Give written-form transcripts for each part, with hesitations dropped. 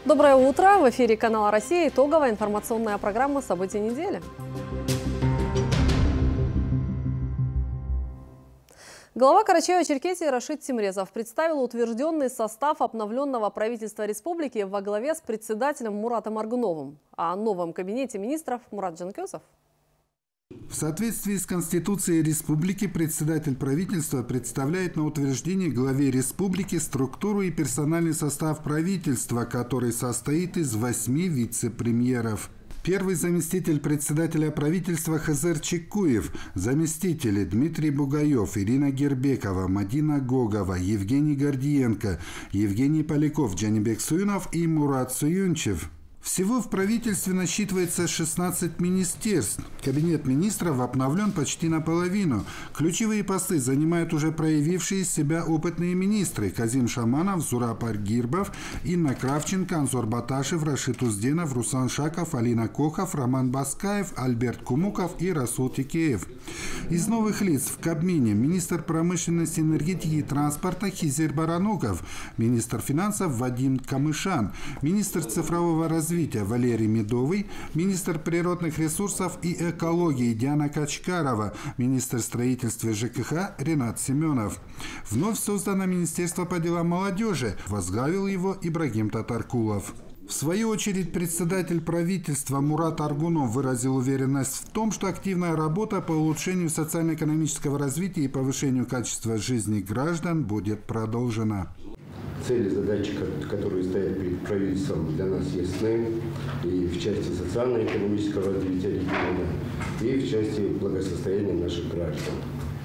Доброе утро! В эфире канала «Россия». Итоговая информационная программа «События недели». Глава Карачаево-Черкесии Рашид Тимрезов представил утвержденный состав обновленного правительства республики во главе с председателем Муратом Аргуновым. О новом кабинете министров Мурат Жанкезов. В соответствии с Конституцией Республики председатель правительства представляет на утверждение главе республики структуру и персональный состав правительства, который состоит из 8 вице-премьеров. Первый заместитель председателя правительства Хазер Чекуев, заместители Дмитрий Бугаев, Ирина Гербекова, Мадина Гогова, Евгений Гордиенко, Евгений Поляков, Джанибек Суюнов и Мурат Суюнчев. Всего в правительстве насчитывается 16 министерств. Кабинет министров обновлен почти наполовину. Ключевые посты занимают уже проявившие себя опытные министры: Казим Шаманов, Зураб Аргирбов, Инна Кравченко, Анзор Баташев, Рашид Узденов, Руслан Шаков, Алина Кохов, Роман Баскаев, Альберт Кумуков и Расул Тикеев. Из новых лиц в Кабмине министр промышленности, энергетики и транспорта Хизер Барануков, министр финансов Вадим Камышан, министр цифрового развития Валерий Медовый, министр природных ресурсов и экологии Диана Качкарова, министр строительства и ЖКХ Ренат Семенов. Вновь создано Министерство по делам молодежи, возглавил его Ибрагим Татаркулов. В свою очередь, председатель правительства Мурат Аргунов выразил уверенность в том, что активная работа по улучшению социально-экономического развития и повышению качества жизни граждан будет продолжена. Цели и задачи, которые стоят перед правительством, для нас ясны и в части социально-экономического развития региона, и в части благосостояния наших граждан.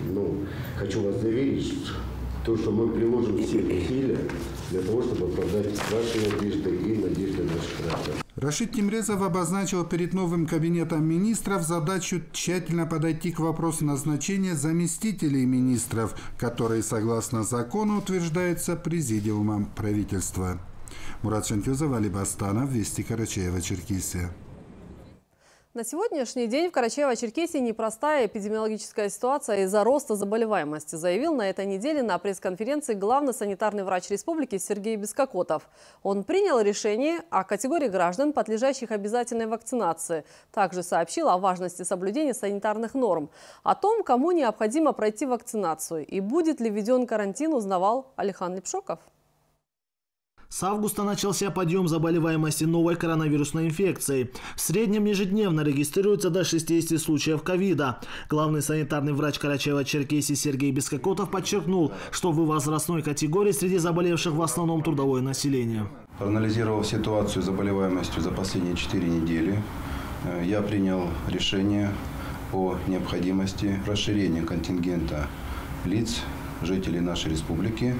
Хочу вас заверить, что мы приложим все усилия для того, чтобы оправдать ваши надежды и надежды наших граждан. Рашид Тимрезов обозначил перед новым кабинетом министров задачу тщательно подойти к вопросу назначения заместителей министров, которые, согласно закону, утверждаются президиумом правительства. Мурат Жанкезов, Али Бастанов, Вести, Карачаево-Черкесия. На сегодняшний день в Карачаево-Черкесии непростая эпидемиологическая ситуация из-за роста заболеваемости, заявил на этой неделе на пресс-конференции главный санитарный врач республики Сергей Бескокотов. Он принял решение о категории граждан, подлежащих обязательной вакцинации. Также сообщил о важности соблюдения санитарных норм. О том, кому необходимо пройти вакцинацию и будет ли введен карантин, узнавал Алихан Лепшоков. С августа начался подъем заболеваемости новой коронавирусной инфекцией. В среднем ежедневно регистрируется до 60 случаев ковида. Главный санитарный врач Карачаево-Черкесии Сергей Бескокотов подчеркнул, что в возрастной категории среди заболевших в основном трудовое население. Проанализировав ситуацию с заболеваемостью за последние 4 недели, я принял решение о необходимости расширения контингента лиц, жителей нашей республики,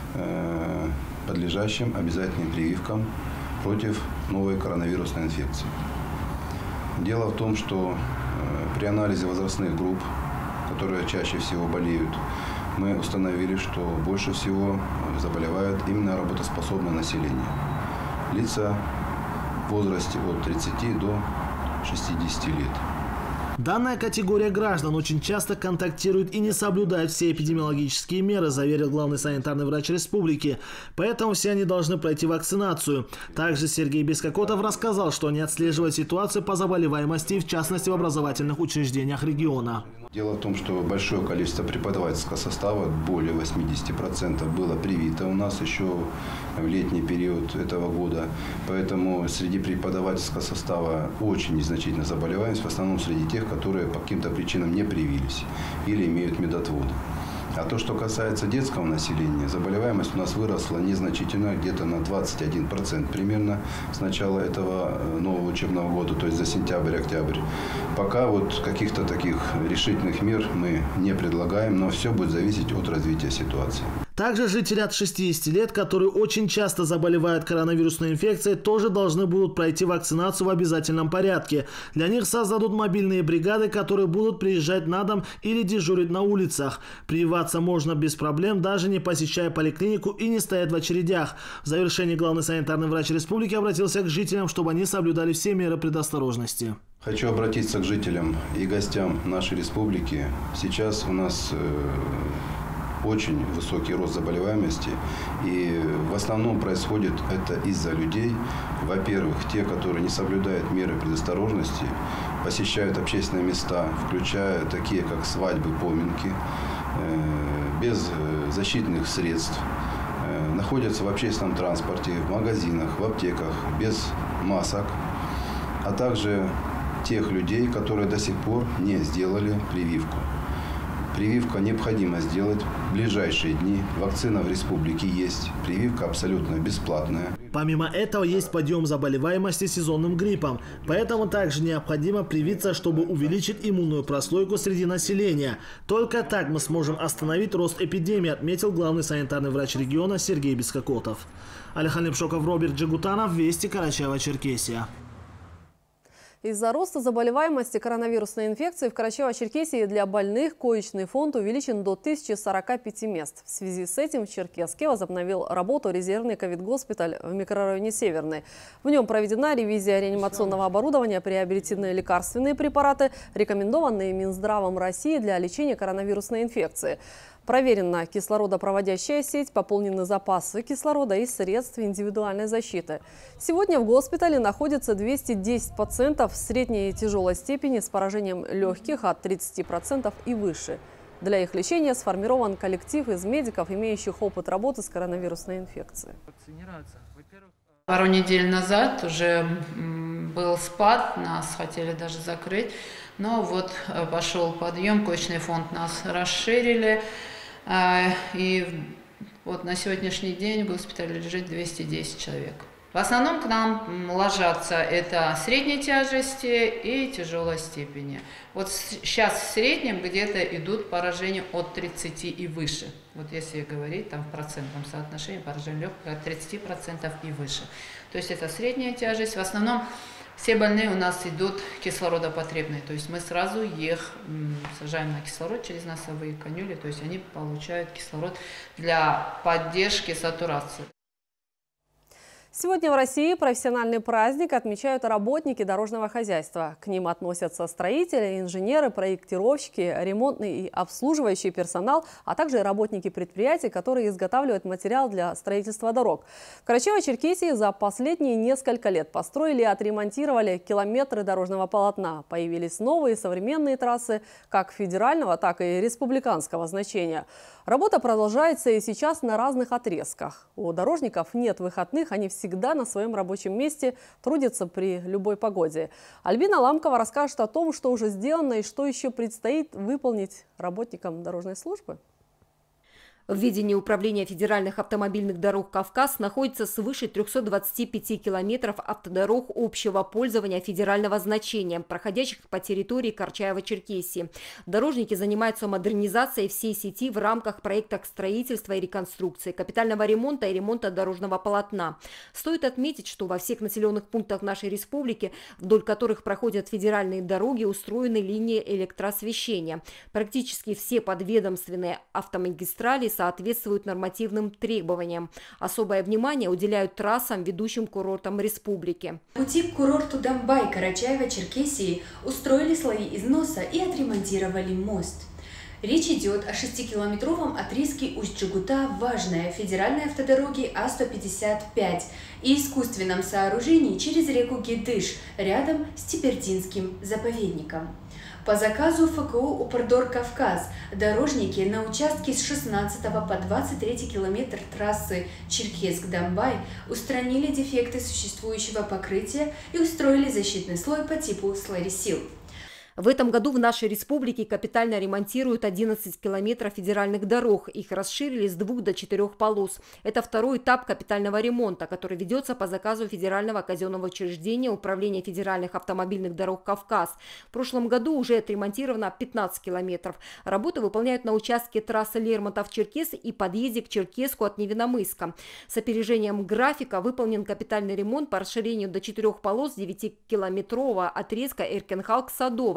подлежащим обязательным прививкам против новой коронавирусной инфекции. Дело в том, что при анализе возрастных групп, которые чаще всего болеют, мы установили, что больше всего заболевают именно работоспособное население. Лица в возрасте от 30 до 60 лет. Данная категория граждан очень часто контактирует и не соблюдает все эпидемиологические меры, заверил главный санитарный врач республики. Поэтому все они должны пройти вакцинацию. Также Сергей Бескокотов рассказал, что они отслеживают ситуацию по заболеваемости, в частности в образовательных учреждениях региона. Дело в том, что большое количество преподавательского состава, более 80%, было привито у нас еще в летний период этого года. Поэтому среди преподавательского состава очень незначительная заболеваемость, в основном среди тех, которые по каким-то причинам не привились или имеют медотводы. А то, что касается детского населения, заболеваемость у нас выросла незначительно, где-то на 21% примерно с начала этого нового учебного года, то есть за сентябрь-октябрь. Пока вот каких-то таких решительных мер мы не предлагаем, но все будет зависеть от развития ситуации. Также жители от 60 лет, которые очень часто заболевают коронавирусной инфекцией, тоже должны будут пройти вакцинацию в обязательном порядке. Для них создадут мобильные бригады, которые будут приезжать на дом или дежурить на улицах. Прививаться можно без проблем, даже не посещая поликлинику и не стоять в очередях. В завершении главный санитарный врач республики обратился к жителям, чтобы они соблюдали все меры предосторожности. Хочу обратиться к жителям и гостям нашей республики. Сейчас у нас очень высокий рост заболеваемости. И в основном происходит это из-за людей. Во-первых, те, которые не соблюдают меры предосторожности, посещают общественные места, включая такие, как свадьбы, поминки, без защитных средств, находятся в общественном транспорте, в магазинах, в аптеках, без масок, а также тех людей, которые до сих пор не сделали прививку. Прививка необходимо сделать в ближайшие дни. Вакцина в республике есть. Прививка абсолютно бесплатная. Помимо этого есть подъем заболеваемости сезонным гриппом. Поэтому также необходимо привиться, чтобы увеличить иммунную прослойку среди населения. Только так мы сможем остановить рост эпидемии, отметил главный санитарный врач региона Сергей Бескокотов. Алихан Лепшоков, Роберт Джигутанов, Вести, Карачаево-Черкесия. Из-за роста заболеваемости коронавирусной инфекцией в Карачаево-Черкесии для больных коечный фонд увеличен до 1045 мест. В связи с этим в Черкесске возобновил работу резервный ковид-госпиталь в микрорайоне Северный. В нем проведена ревизия реанимационного оборудования, приобретены лекарственные препараты, рекомендованные Минздравом России для лечения коронавирусной инфекции. Проверена кислородопроводящая сеть, пополнены запасы кислорода и средств индивидуальной защиты. Сегодня в госпитале находится 210 пациентов средней и тяжелой степени с поражением легких от 30% и выше. Для их лечения сформирован коллектив из медиков, имеющих опыт работы с коронавирусной инфекцией. Пару недель назад уже был спад, нас хотели даже закрыть, но вот пошел подъем, коечный фонд нас расширили. И вот на сегодняшний день в госпитале лежит 210 человек. В основном к нам ложатся это средней тяжести и тяжелой степени. Вот сейчас в среднем где-то идут поражения от 30 и выше. Вот если говорить там в процентном соотношении поражения легких от 30% и выше. То есть это средняя тяжесть. В основном все больные у нас идут кислородопотребные, то есть мы сразу их сажаем на кислород через носовые канюли, то есть они получают кислород для поддержки сатурации. Сегодня в России профессиональный праздник отмечают работники дорожного хозяйства. К ним относятся строители, инженеры, проектировщики, ремонтный и обслуживающий персонал, а также работники предприятий, которые изготавливают материал для строительства дорог. В Карачаево-Черкесии за последние несколько лет построили и отремонтировали километры дорожного полотна. Появились новые современные трассы как федерального, так и республиканского значения. Работа продолжается и сейчас на разных отрезках. У дорожников нет выходных, они всегда на своем рабочем месте, трудятся при любой погоде. Альбина Ламкова расскажет о том, что уже сделано и что еще предстоит выполнить работникам дорожной службы. В ведении Управления федеральных автомобильных дорог «Кавказ» находится свыше 325 километров автодорог общего пользования федерального значения, проходящих по территории Карачаево-Черкесии. Дорожники занимаются модернизацией всей сети в рамках проектов строительства и реконструкции, капитального ремонта и ремонта дорожного полотна. Стоит отметить, что во всех населенных пунктах нашей республики, вдоль которых проходят федеральные дороги, устроены линии электроосвещения. Практически все подведомственные автомагистрали соответствуют нормативным требованиям. Особое внимание уделяют трассам, ведущим к курортам республики. На пути к курорту Домбай Карачаево-Черкесии устроили слои износа и отремонтировали мост. Речь идет о 6-километровом отрезке Усть-Джигута важной федеральной автодороги А-155 и искусственном сооружении через реку Гедыш рядом с Тибердинским заповедником. По заказу ФКУ «Упордор Кавказ» дорожники на участке с 16 по 23 километр трассы Черкесск-Домбай устранили дефекты существующего покрытия и устроили защитный слой по типу слорисил. В этом году в нашей республике капитально ремонтируют 11 километров федеральных дорог. Их расширили с 2 до 4 полос. Это второй этап капитального ремонта, который ведется по заказу федерального казенного учреждения Управления федеральных автомобильных дорог «Кавказ». В прошлом году уже отремонтировано 15 километров. Работы выполняют на участке трассы Лермонтов-Черкес и подъезде к Черкесску от Невиномысска. С опережением графика выполнен капитальный ремонт по расширению до 4 полос 9-километрового отрезка Эркенхалк-Садовая.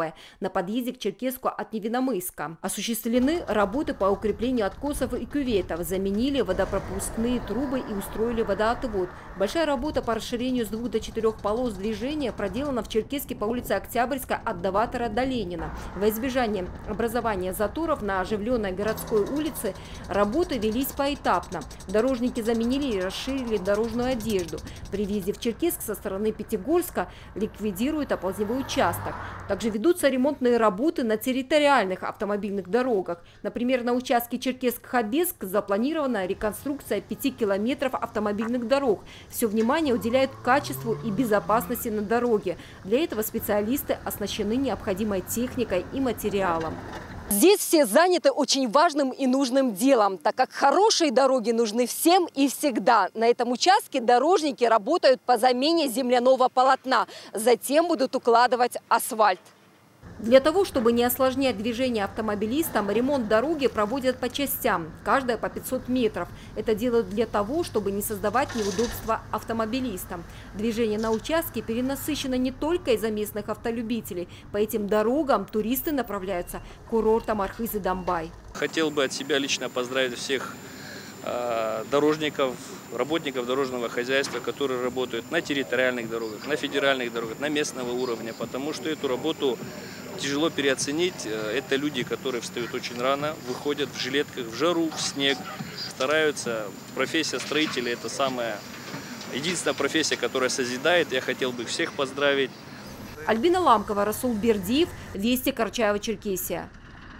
Новая на подъезде к Черкесску от Невиномысска. Осуществлены работы по укреплению откосов и кюветов, заменили водопропускные трубы и устроили водоотвод. Большая работа по расширению с 2 до 4 полос движения проделана в Черкесске по улице Октябрьская от Доватора до Ленина. Во избежание образования заторов на оживленной городской улице работы велись поэтапно. Дорожники заменили и расширили дорожную одежду. При въезде в Черкесск со стороны Пятигорска ликвидируют оползневой участок. Также ведутся ремонтные работы на территориальных автомобильных дорогах. Например, на участке Черкесск-Хабеск запланирована реконструкция 5 километров автомобильных дорог. Все внимание уделяют качеству и безопасности на дороге. Для этого специалисты оснащены необходимой техникой и материалом. Здесь все заняты очень важным и нужным делом, так как хорошие дороги нужны всем и всегда. На этом участке дорожники работают по замене земляного полотна, затем будут укладывать асфальт. Для того, чтобы не осложнять движение автомобилистам, ремонт дороги проводят по частям, каждая по 500 метров. Это делают для того, чтобы не создавать неудобства автомобилистам. Движение на участке перенасыщено не только из-за местных автолюбителей. По этим дорогам туристы направляются к курортам Архыз и Домбай. Хотел бы от себя лично поздравить всех дорожников, работников дорожного хозяйства, которые работают на территориальных дорогах, на федеральных дорогах, на местного уровня, потому что эту работу тяжело переоценить. Это люди, которые встают очень рано, выходят в жилетках в жару, в снег, стараются. Профессия строителя – это единственная профессия, которая созидает. Я хотел бы всех поздравить. Альбина Ламкова, Расул Бердиев, Вести, Карачаево-Черкесия.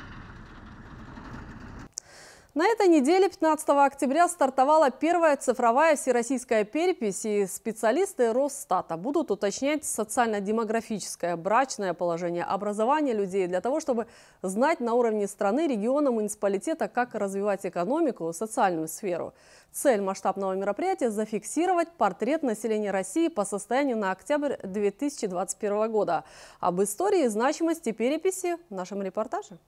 На этой неделе, 15 октября, стартовала первая цифровая всероссийская перепись, и специалисты Росстата будут уточнять социально-демографическое, брачное положение, образование людей для того, чтобы знать на уровне страны, региона, муниципалитета, как развивать экономику, социальную сферу. Цель масштабного мероприятия – зафиксировать портрет населения России по состоянию на октябрь 2021 года. Об истории и значимости переписи в нашем репортаже.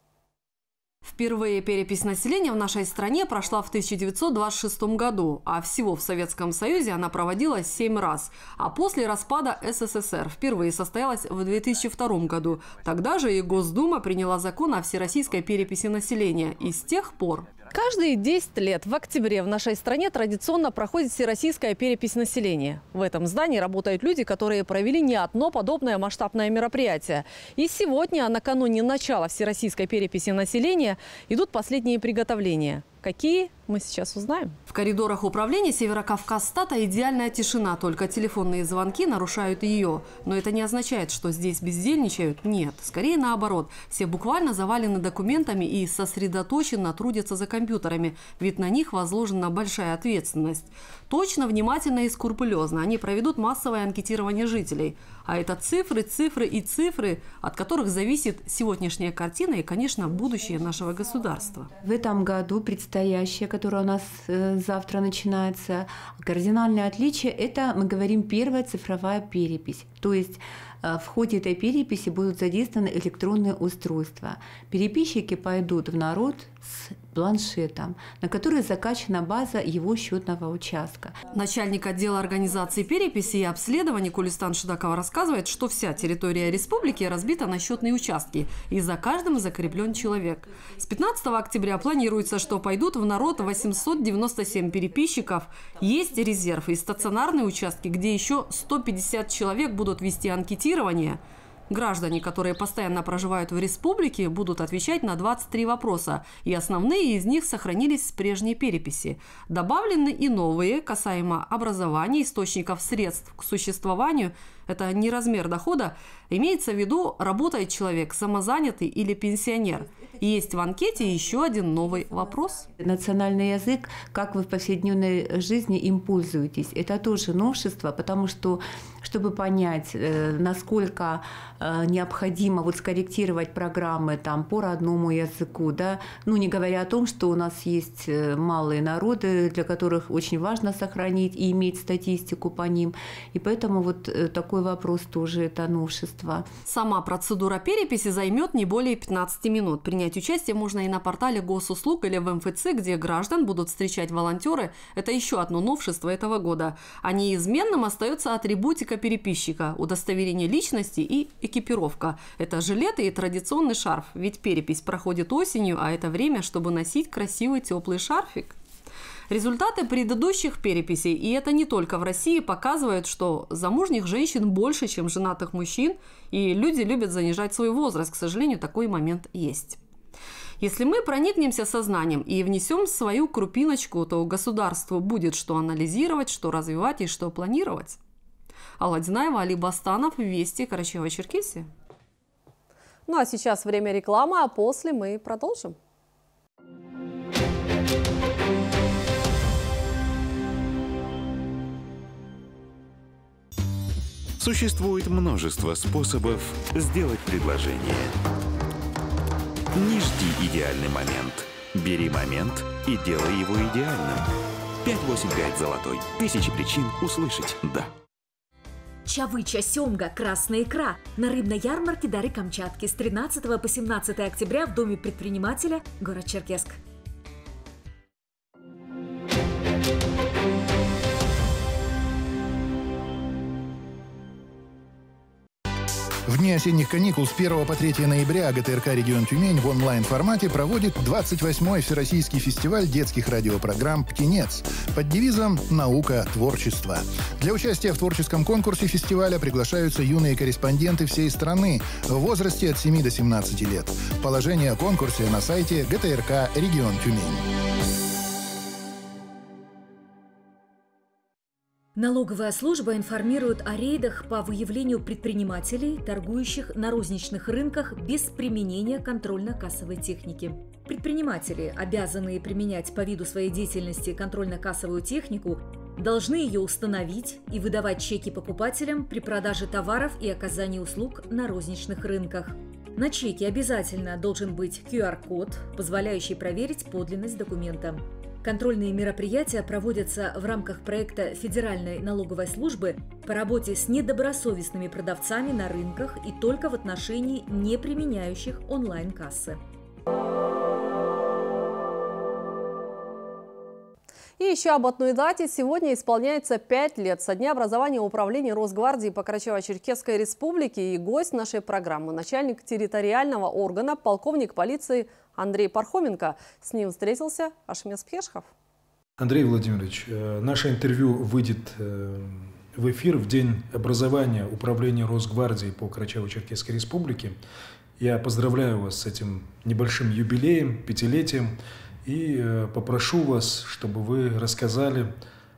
Впервые перепись населения в нашей стране прошла в 1926 году, а всего в Советском Союзе она проводилась 7 раз. А после распада СССР впервые состоялась в 2002 году. Тогда же и Госдума приняла закон о всероссийской переписи населения. И с тех пор... Каждые 10 лет в октябре в нашей стране традиционно проходит всероссийская перепись населения. В этом здании работают люди, которые провели не одно подобное масштабное мероприятие. И сегодня, накануне начала всероссийской переписи населения, идут последние приготовления. Какие? Мы сейчас узнаем. В коридорах управления Северокавказстата идеальная тишина, только телефонные звонки нарушают ее. Но это не означает, что здесь бездельничают. Нет, скорее наоборот. Все буквально завалены документами и сосредоточенно трудятся за компьютерами, ведь на них возложена большая ответственность. Точно, внимательно и скрупулезно они проведут массовое анкетирование жителей. А это цифры, цифры и цифры, от которых зависит сегодняшняя картина и, конечно, будущее нашего государства. В этом году предстоящее, которое у нас завтра начинается, кардинальное отличие – это, мы говорим, первая цифровая перепись. То есть в ходе этой переписи будут задействованы электронные устройства. Переписчики пойдут в народ с планшетом, на который закачана база его счетного участка. Начальник отдела организации переписи и обследований Кулистан Шидакова рассказывает, что вся территория республики разбита на счетные участки, и за каждым закреплен человек. С 15 октября планируется, что пойдут в народ 897 переписчиков. Есть резерв и стационарные участки, где еще 150 человек будут вести анкетирование. Граждане, которые постоянно проживают в республике, будут отвечать на 23 вопроса, и основные из них сохранились с прежней переписи. Добавлены и новые, касаемо образования, источников средств к существованию. Это не размер дохода. Имеется в виду, работает человек самозанятый или пенсионер. И есть в анкете еще один новый вопрос. Национальный язык, как вы в повседневной жизни им пользуетесь, это тоже новшество, потому что, чтобы понять, насколько необходимо скорректировать программы по родному языку, да, не говоря о том, что у нас есть малые народы, для которых очень важно сохранить и иметь статистику по ним. И поэтому такой вопрос тоже это новшество. Сама процедура переписи займет не более 15 минут. Принять участие можно и на портале госуслуг или в МФЦ, где граждан будут встречать волонтеры. Это еще одно новшество этого года. А неизменным остается атрибутика переписчика – удостоверение личности и экипировка. Это жилеты и традиционный шарф. Ведь перепись проходит осенью, а это время, чтобы носить красивый теплый шарфик. Результаты предыдущих переписей, и это не только в России, показывают, что замужних женщин больше, чем женатых мужчин, и люди любят занижать свой возраст. К сожалению, такой момент есть. Если мы проникнемся сознанием и внесем свою крупиночку, то государству будет что анализировать, что развивать и что планировать. Алла Динаева, Али Бастанов, Вести, Карачаево-Черкесия. Ну а сейчас время рекламы, а после мы продолжим. Существует множество способов сделать предложение. Не жди идеальный момент. Бери момент и делай его идеальным. 585 золотой. Тысячи причин услышать «да». Чавыча, семга, красная икра. На рыбной ярмарке «Дары Камчатки» с 13 по 17 октября в Доме предпринимателя, город Черкесск. В дни осенних каникул с 1 по 3 ноября ГТРК «Регион Тюмень» в онлайн-формате проводит 28-й Всероссийский фестиваль детских радиопрограмм «Птенец» под девизом «Наука, творчество». Для участия в творческом конкурсе фестиваля приглашаются юные корреспонденты всей страны в возрасте от 7 до 17 лет. Положение о конкурсе на сайте ГТРК «Регион Тюмень». Налоговая служба информирует о рейдах по выявлению предпринимателей, торгующих на розничных рынках без применения контрольно-кассовой техники. Предприниматели, обязанные применять по виду своей деятельности контрольно-кассовую технику, должны ее установить и выдавать чеки покупателям при продаже товаров и оказании услуг на розничных рынках. На чеке обязательно должен быть QR-код, позволяющий проверить подлинность документа. Контрольные мероприятия проводятся в рамках проекта Федеральной налоговой службы по работе с недобросовестными продавцами на рынках и только в отношении не применяющих онлайн-кассы. И еще об одной дате. Сегодня исполняется 5 лет со дня образования Управления Росгвардии по Карачаево-Черкесской республике. И гость нашей программы – начальник территориального органа, полковник полиции Андрей Пархоменко. С ним встретился Ашмес Пхешхов. Андрей Владимирович, наше интервью выйдет в эфир в день образования Управления Росгвардии по Карачаево-Черкесской республике. Я поздравляю вас с этим небольшим юбилеем, 5-летием. И попрошу вас, чтобы вы рассказали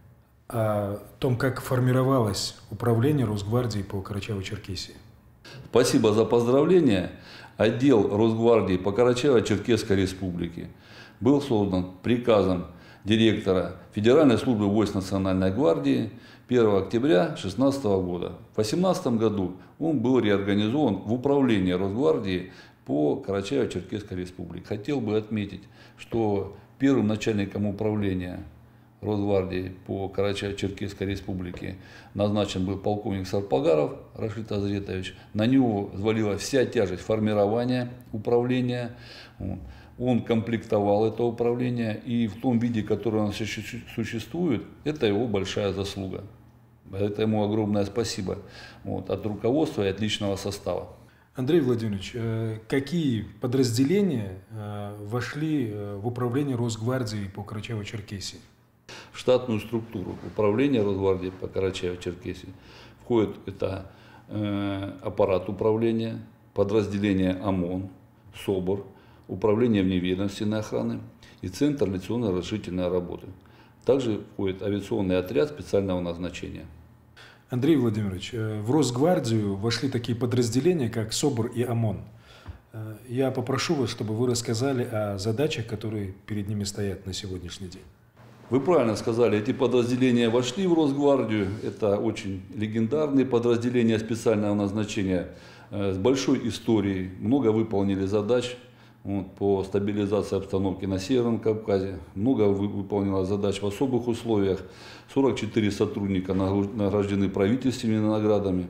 о том, как формировалось управление Росгвардии по Карачаево-Черкесии. Спасибо за поздравления. Отдел Росгвардии по Карачаево-Черкесской республике был создан приказом директора Федеральной службы войск Национальной гвардии 1 октября 2016 года. В 2018 году он был реорганизован в управление Росгвардии по Карачаево-Черкесской республике. Хотел бы отметить, что первым начальником управления Росгвардии по Карачаево-Черкесской республике назначен был полковник Сарпагаров Рашид Азретович. На него взвалилась вся тяжесть формирования управления. Он комплектовал это управление, и в том виде, который оно существует, это его большая заслуга. Это ему огромное спасибо от руководства и от личного состава. Андрей Владимирович, какие подразделения вошли в управление Росгвардии по Карачаево-Черкесии? В штатную структуру управления Росгвардии по Карачаево-Черкесии входит это аппарат управления, подразделение ОМОН, СОБР, управление вневедомственной охраны и Центр авиационной разрешительной работы. Также входит авиационный отряд специального назначения. Андрей Владимирович, в Росгвардию вошли такие подразделения, как СОБР и ОМОН. Я попрошу вас, чтобы вы рассказали о задачах, которые перед ними стоят на сегодняшний день. Вы правильно сказали, эти подразделения вошли в Росгвардию. Это очень легендарные подразделения специального назначения с большой историей. Много выполнили задач по стабилизации обстановки на Северном Кавказе. Много выполнено задач в особых условиях. 44 сотрудника награждены правительственными наградами.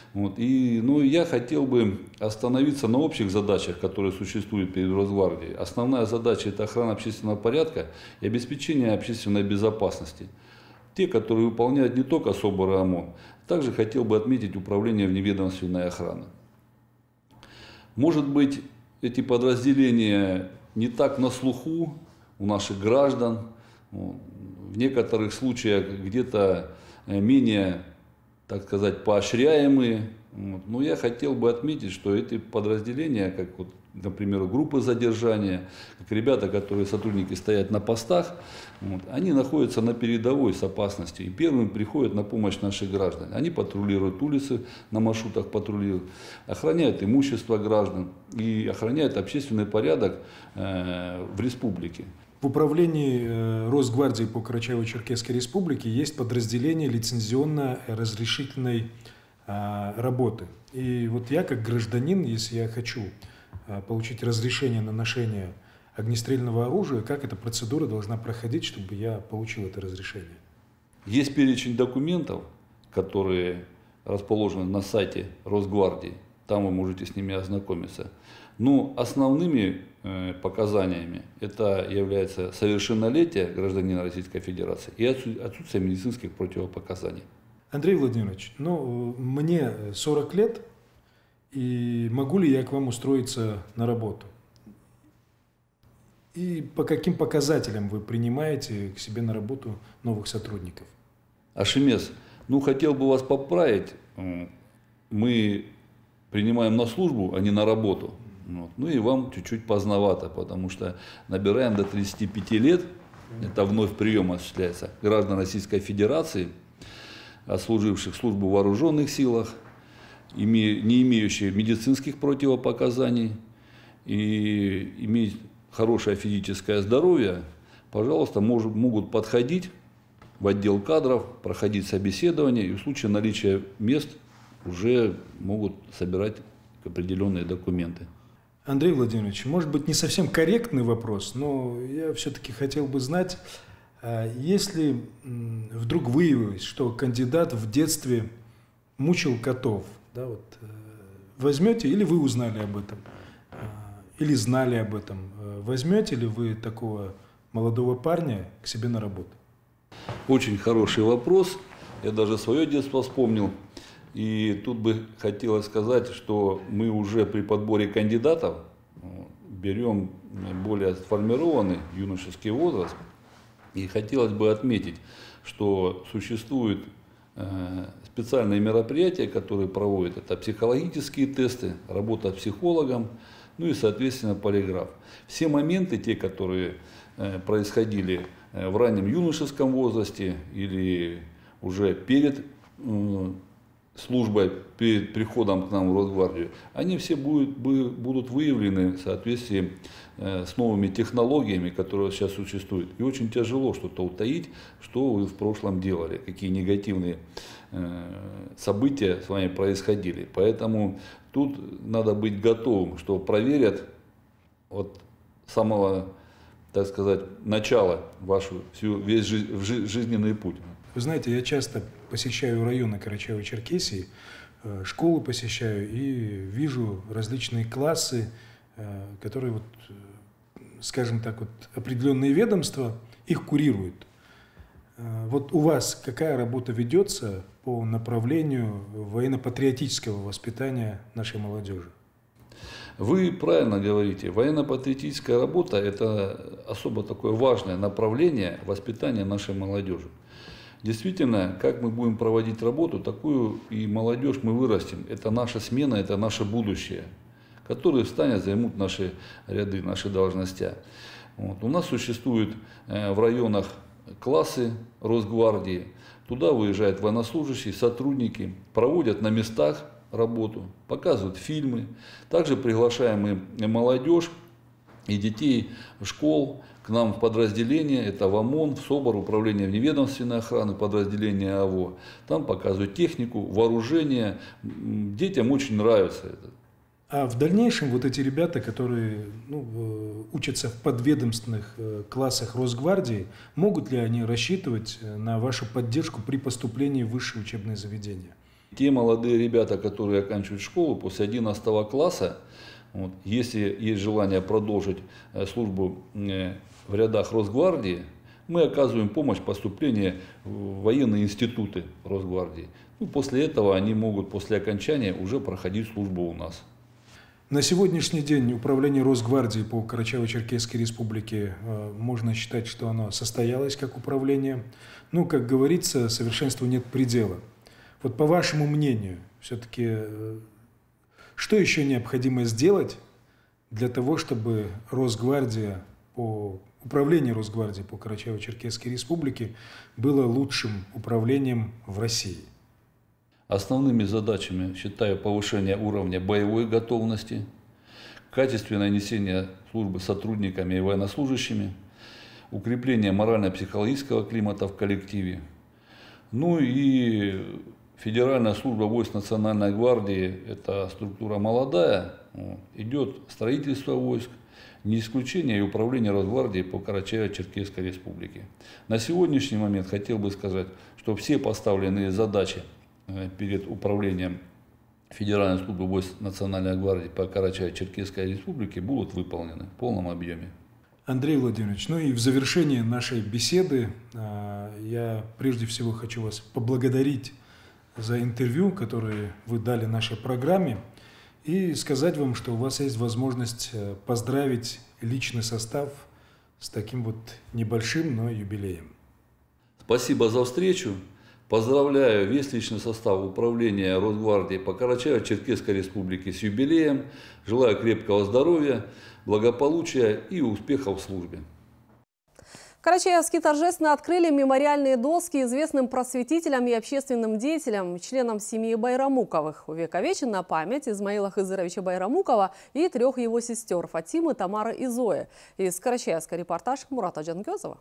Я хотел бы остановиться на общих задачах, которые существуют перед Росгвардией. Основная задача – это охрана общественного порядка и обеспечение общественной безопасности. Те, которые выполняют не только СОБР и ОМОН. Также хотел бы отметить управление вневедомственной охраны. Может быть, эти подразделения не так на слуху у наших граждан, в некоторых случаях где-то менее, так сказать, поощряемые. Но я хотел бы отметить, что эти подразделения, как вот, например, группы задержания, как ребята, которые сотрудники стоят на постах, они находятся на передовой с опасностью. И первым приходят на помощь наши граждане. Они патрулируют улицы, на маршрутах патрулируют, охраняют имущество граждан и охраняют общественный порядок в республике. В управлении Росгвардии по Карачаево-Черкесской республике есть подразделение лицензионно-разрешительной работы. И вот я как гражданин, если я хочу получить разрешение на ношение огнестрельного оружия, как эта процедура должна проходить, чтобы я получил это разрешение? Есть перечень документов, которые расположены на сайте Росгвардии. Там вы можете с ними ознакомиться. Но основными показаниями это является совершеннолетие гражданина Российской Федерации и отсутствие медицинских противопоказаний. Андрей Владимирович, мне 40 лет, и могу ли я к вам устроиться на работу? И по каким показателям вы принимаете к себе на работу новых сотрудников? Ашимес, хотел бы вас поправить. Мы принимаем на службу, а не на работу. И вам чуть-чуть поздновато, потому что набираем до 35 лет, это вновь прием осуществляется, граждан Российской Федерации, отслуживших службу в вооруженных силах, не имеющие медицинских противопоказаний и имеют хорошее физическое здоровье, пожалуйста, могут подходить в отдел кадров, проходить собеседование и в случае наличия мест уже могут собирать определенные документы. Андрей Владимирович, может быть, не совсем корректный вопрос, но я все-таки хотел бы знать, если вдруг выявилось, что кандидат в детстве мучил котов, возьмете, или вы узнали об этом, или знали об этом, возьмете ли вы такого молодого парня к себе на работу? Очень хороший вопрос. Я даже свое детство вспомнил. И тут бы хотелось сказать, что мы уже при подборе кандидатов берем более сформированный юношеский возраст. И хотелось бы отметить, что существуют специальные мероприятия, которые проводят. Это психологические тесты, работа с психологом, и, соответственно, полиграф. Все моменты, те, которые происходили в раннем юношеском возрасте или уже перед службой, перед приходом к нам в Росгвардию, они все будут выявлены в соответствии с новыми технологиями, которые сейчас существуют. И очень тяжело что-то утаить, что вы в прошлом делали, какие негативные события с вами происходили. Поэтому тут надо быть готовым, что проверят от самого, так сказать, начала весь жизненный путь. Вы знаете, я часто посещаю районы Карачаево-Черкесии, школы посещаю и вижу различные классы, которые, скажем так, определенные ведомства их курируют. Вот у вас какая работа ведется по направлению военно-патриотического воспитания нашей молодежи? Вы правильно говорите, военно-патриотическая работа – это особо такое важное направление воспитания нашей молодежи. Действительно, как мы будем проводить работу, такую и молодежь мы вырастим. Это наша смена, это наше будущее, которые встанут, займут наши ряды, наши должности. У нас существуют в районах классы Росгвардии. Туда выезжают военнослужащие, сотрудники, проводят на местах работу, показывают фильмы. Также приглашаем и молодежь, и детей в школ, к нам в подразделение, это в ОМОН, в СОБР, Управление вневедомственной охраны, подразделение АВО. Там показывают технику, вооружение. Детям очень нравится это. А в дальнейшем эти ребята, которые учатся в подведомственных классах Росгвардии, могут ли они рассчитывать на вашу поддержку при поступлении в высшее учебное заведение? Те молодые ребята, которые оканчивают школу после 11 класса, если есть желание продолжить службу в рядах Росгвардии, мы оказываем помощь поступления в военные институты Росгвардии. После этого они могут после окончания уже проходить службу у нас. На сегодняшний день управление Росгвардии по Карачаево-Черкесской республике можно считать, что оно состоялось как управление. Ну, как говорится, совершенству нет предела. Вот по вашему мнению, все-таки, что еще необходимо сделать для того, чтобы управление Росгвардии по Карачаево-Черкесской республике было лучшим управлением в России? Основными задачами считаю повышение уровня боевой готовности, качественное несение службы сотрудниками и военнослужащими, укрепление морально-психологического климата в коллективе. Ну и Федеральная служба войск Национальной гвардии – это структура молодая, идет строительство войск, не исключение и управление Росгвардии по Карачаево-Черкесской республике. На сегодняшний момент хотел бы сказать, что все поставленные задачи перед управлением Федеральной службы войск Национальной гвардии по Карачаево-Черкесской республике будут выполнены в полном объеме. Андрей Владимирович, ну и в завершение нашей беседы я прежде всего хочу вас поблагодарить за интервью, которое вы дали нашей программе, и сказать вам, что у вас есть возможность поздравить личный состав с таким вот небольшим, но юбилеем. Спасибо за встречу. Поздравляю весь личный состав управления Росгвардии по Карачаево-Черкесской республике с юбилеем. Желаю крепкого здоровья, благополучия и успехов в службе. Карачаевские торжественно открыли мемориальные доски известным просветителям и общественным деятелям, членам семьи Байрамуковых. Увековечена память Измаила Хызыровича Байрамукова и 3 его сестер – Фатимы, Тамары и Зои. Из Карачаевска репортаж Мурата Джангезова.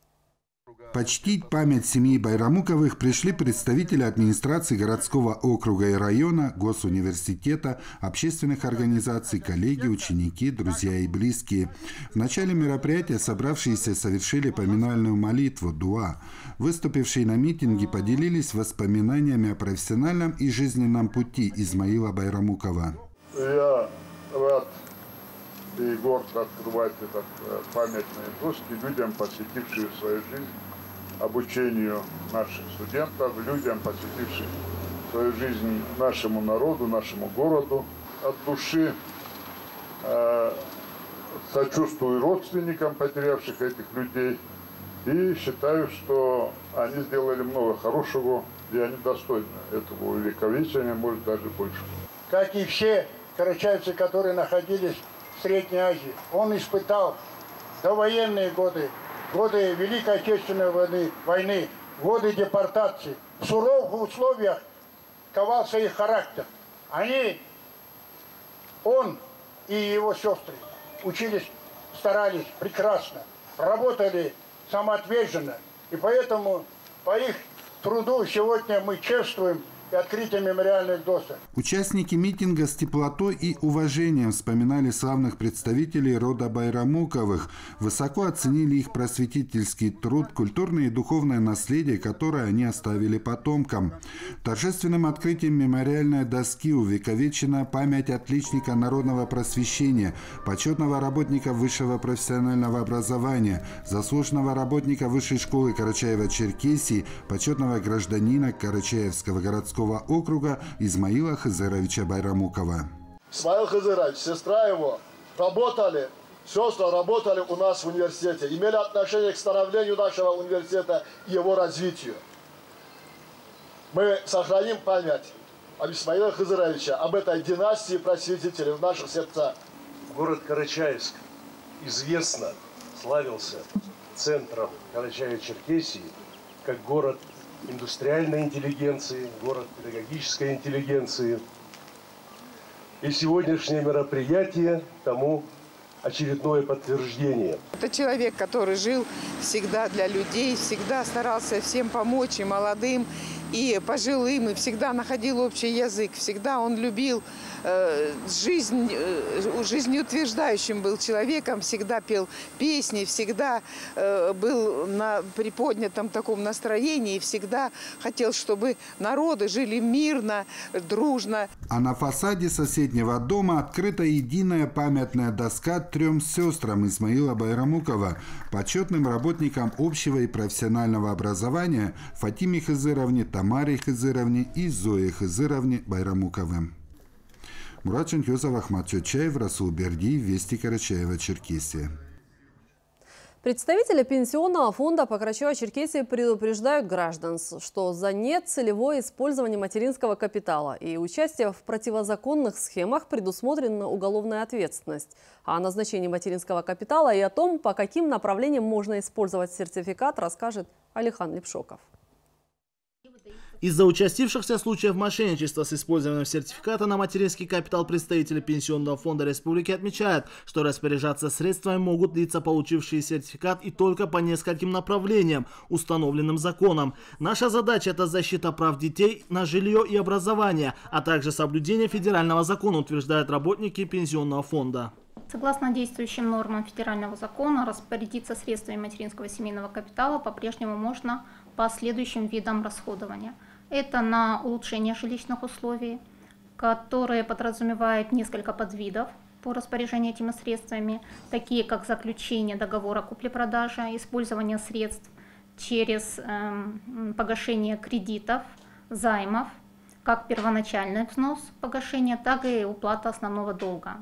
Почтить память семьи Байрамуковых пришли представители администрации городского округа и района, госуниверситета, общественных организаций, коллеги, ученики, друзья и близкие. В начале мероприятия собравшиеся совершили поминальную молитву «Дуа». Выступившие на митинге поделились воспоминаниями о профессиональном и жизненном пути Измаила Байрамукова. Я рад и горд открывать этот памятные доски людям, посвятившим свою жизнь обучению наших студентов, людям, посвятившим свою жизнь нашему народу, нашему городу. От души сочувствую родственникам потерявших этих людей и считаю, что они сделали много хорошего, и они достойны этого увековечения, может даже больше. Как и все карачаевцы, которые находились в Средней Азии, он испытал довоенные годы, годы Великой Отечественной войны, годы депортации. В суровых условиях ковался их характер. Он и его сестры учились, старались прекрасно, работали самоотверженно. И поэтому по их труду сегодня мы чествуем и открытие мемориальных досок. Участники митинга с теплотой и уважением вспоминали славных представителей рода Байрамуковых, высоко оценили их просветительский труд, культурное и духовное наследие, которое они оставили потомкам. Торжественным открытием мемориальной доски увековечена память отличника народного просвещения, почетного работника высшего профессионального образования, заслуженного работника Высшей школы Карачаева-Черкесии, почетного гражданина Карачаевского городского округа Измаила Хызыровича Байрамукова. Измаил Хызырович, сестра его, сестры работали у нас в университете, имели отношение к становлению нашего университета и его развитию. Мы сохраним память об Измаиле Хызыровиче, об этой династии просветителей в наших сердцах. Город Карачаевск известно славился центром Карачаево-Черкесии как город индустриальной интеллигенции, город педагогической интеллигенции. И сегодняшнее мероприятие тому очередное подтверждение. Это человек, который жил всегда для людей, всегда старался всем помочь, и молодым, и пожилым, и всегда находил общий язык. Всегда он любил жизнь, жизнеутверждающим был человеком, всегда пел песни, всегда был на приподнятом таком настроении, всегда хотел, чтобы народы жили мирно, дружно. А на фасаде соседнего дома открыта единая памятная доска 3 сестрам Измаила Байрамукова, почетным работникам общего и профессионального образования Фатиме Хызыровне, Тамаре Хызыровне и Зое Хызыровне Байрамуковым. Мурат Жанкёзов, Ахмат Чотчаев, Расул Бердиев, Вести, Карачаево-Черкесия. Представители Пенсионного фонда по Карачаево-Черкесии предупреждают граждан, что за нецелевое использование материнского капитала и участие в противозаконных схемах предусмотрена уголовная ответственность. О назначении материнского капитала и о том, по каким направлениям можно использовать сертификат, расскажет Алихан Лепшоков. Из-за участившихся случаев мошенничества с использованием сертификата на материнский капитал представители Пенсионного фонда республики отмечают, что распоряжаться средствами могут лица, получившие сертификат, и только по нескольким направлениям, установленным законом. Наша задача – это защита прав детей на жилье и образование, а также соблюдение федерального закона, утверждают работники Пенсионного фонда. Согласно действующим нормам федерального закона, распорядиться средствами материнского семейного капитала по-прежнему можно по следующим видам расходования. Это на улучшение жилищных условий, которые подразумевают несколько подвидов по распоряжению этими средствами, такие как заключение договора купли-продажи, использование средств через погашение кредитов, займов, как первоначальный взнос погашения, так и уплата основного долга.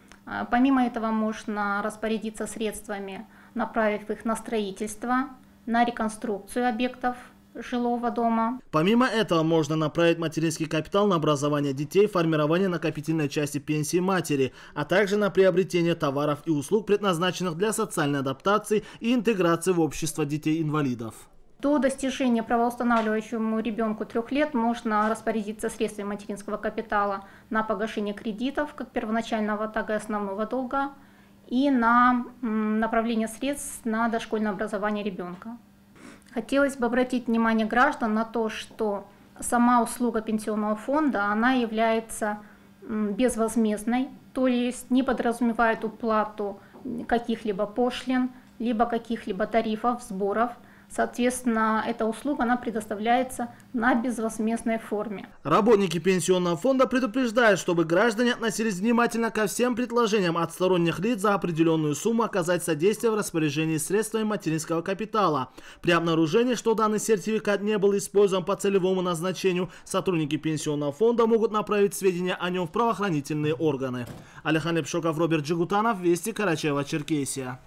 Помимо этого можно распорядиться средствами, направив их на строительство, на реконструкцию объектов жилого дома. Помимо этого можно направить материнский капитал на образование детей, формирование накопительной части пенсии матери, а также на приобретение товаров и услуг, предназначенных для социальной адаптации и интеграции в общество детей-инвалидов. До достижения правоустанавливающему ребенку 3 лет можно распорядиться средствами материнского капитала на погашение кредитов, как первоначального, так и основного долга, и на направление средств на дошкольное образование ребенка. Хотелось бы обратить внимание граждан на то, что сама услуга пенсионного фонда, она является безвозмездной, то есть не подразумевает уплату каких-либо пошлин, либо каких-либо тарифов, сборов. Соответственно, эта услуга она предоставляется на безвозмездной форме. Работники Пенсионного фонда предупреждают, чтобы граждане относились внимательно ко всем предложениям от сторонних лиц за определенную сумму оказать содействие в распоряжении средствами материнского капитала. При обнаружении, что данный сертификат не был использован по целевому назначению, сотрудники Пенсионного фонда могут направить сведения о нем в правоохранительные органы. Алихан Лепшоков, Роберт Джигутанов, Вести, Карачаево-Черкесия.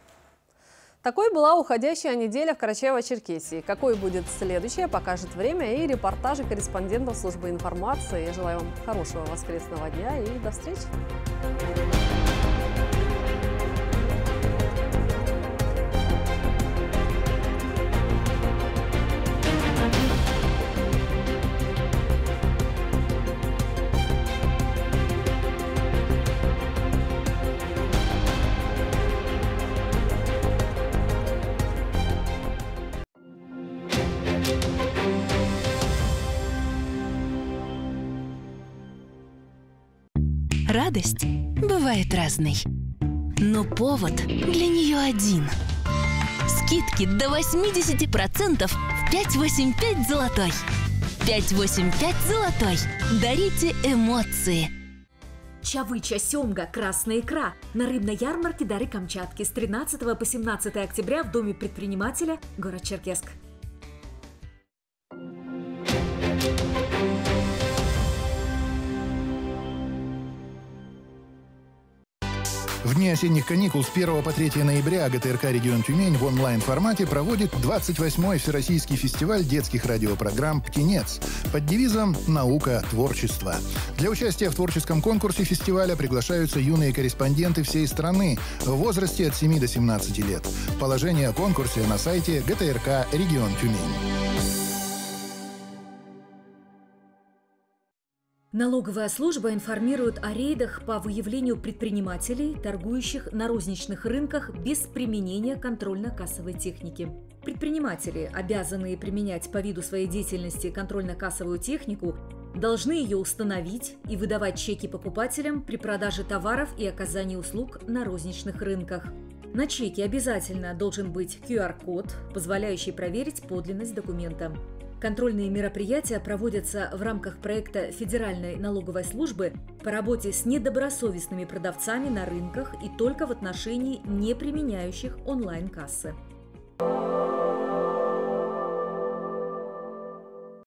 Такой была уходящая неделя в Карачаево-Черкесии. Какой будет следующая, покажет время и репортажи корреспондентов службы информации. Я желаю вам хорошего воскресного дня и до встречи. Радость бывает разной, но повод для нее один. Скидки до 80% в 585 золотой. 585 золотой. Дарите эмоции. Чавыча, семга, красная икра. На рыбной ярмарке «Дары Камчатки» с 13 по 17 октября в Доме предпринимателя, город Черкесск. В дни осенних каникул с 1 по 3 ноября ГТРК «Регион Тюмень» в онлайн-формате проводит 28-й Всероссийский фестиваль детских радиопрограмм «Птенец» под девизом «Наука, творчество». Для участия в творческом конкурсе фестиваля приглашаются юные корреспонденты всей страны в возрасте от 7 до 17 лет. Положение о конкурсе на сайте ГТРК «Регион Тюмень». Налоговая служба информирует о рейдах по выявлению предпринимателей, торгующих на розничных рынках без применения контрольно-кассовой техники. Предприниматели, обязанные применять по виду своей деятельности контрольно-кассовую технику, должны ее установить и выдавать чеки покупателям при продаже товаров и оказании услуг на розничных рынках. На чеке обязательно должен быть QR-код, позволяющий проверить подлинность документа. Контрольные мероприятия проводятся в рамках проекта Федеральной налоговой службы по работе с недобросовестными продавцами на рынках и только в отношении не применяющих онлайн-кассы.